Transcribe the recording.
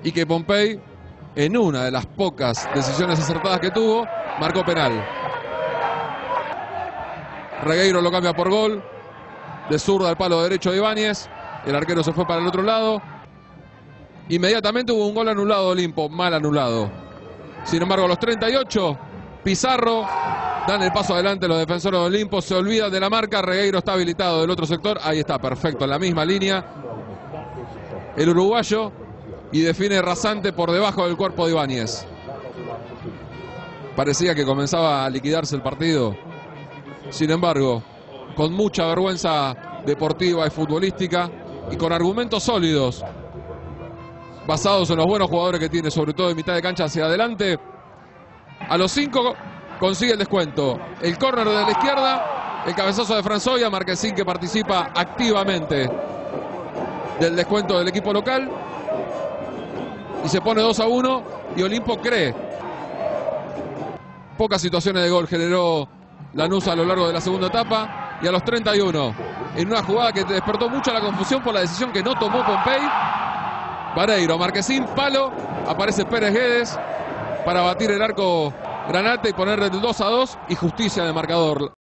y que Pompey, en una de las pocas decisiones acertadas que tuvo, marcó penal. Regueiro lo cambia por gol, de zurda al palo derecho de Ibáñez, el arquero se fue para el otro lado. Inmediatamente hubo un gol anulado de Olimpo, mal anulado. Sin embargo, a los 38, Pizarro dan el paso adelante los defensores de Olimpo, se olvidan de la marca, Regueiro está habilitado del otro sector, ahí está, perfecto, en la misma línea. El uruguayo, y define rasante por debajo del cuerpo de Ibáñez. Parecía que comenzaba a liquidarse el partido. Sin embargo, con mucha vergüenza deportiva y futbolística y con argumentos sólidos, basados en los buenos jugadores que tiene, sobre todo de mitad de cancha hacia adelante, a los 5 consigue el descuento. El córner de la izquierda, el cabezazo de Franzoya, Marquesín que participa activamente del descuento del equipo local. Y se pone 2-1 y Olimpo cree. Pocas situaciones de gol generó Lanús a lo largo de la segunda etapa. Y a los 31, en una jugada que despertó mucha la confusión por la decisión que no tomó Pompey, Vareiro, Marquesín, palo, aparece Pérez Guedes para batir el arco Granate y poner el 2-2 y justicia de marcador.